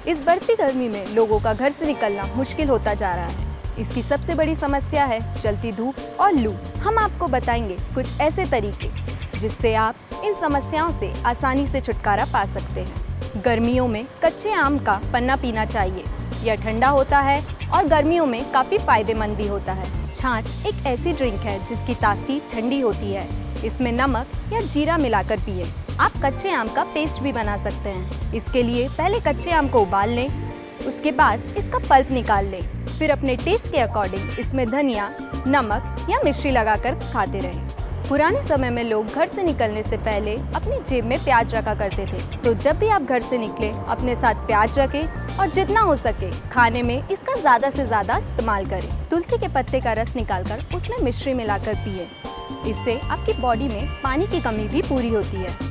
इस बढ़ती गर्मी में लोगों का घर से निकलना मुश्किल होता जा रहा है। इसकी सबसे बड़ी समस्या है चलती धूप और लू। हम आपको बताएंगे कुछ ऐसे तरीके जिससे आप इन समस्याओं से आसानी से छुटकारा पा सकते हैं। गर्मियों में कच्चे आम का पन्ना पीना चाहिए। यह ठंडा होता है और गर्मियों में काफ़ी फायदेमंद भी होता है। छाछ एक ऐसी ड्रिंक है जिसकी तासीर ठंडी होती है। इसमें नमक या जीरा मिलाकर पिएं। आप कच्चे आम का पेस्ट भी बना सकते हैं। इसके लिए पहले कच्चे आम को उबाल लें, उसके बाद इसका पल्प निकाल लें। फिर अपने टेस्ट के अकॉर्डिंग इसमें धनिया, नमक या मिश्री लगाकर खाते रहें। पुराने समय में लोग घर से निकलने से पहले अपनी जेब में प्याज रखा करते थे, तो जब भी आप घर से निकले अपने साथ प्याज रखें और जितना हो सके खाने में इसका ज़्यादा से ज़्यादा इस्तेमाल करें। तुलसी के पत्ते का रस निकालकर उसमें मिश्री मिलाकर पिएं। इससे आपकी बॉडी में पानी की कमी भी पूरी होती है।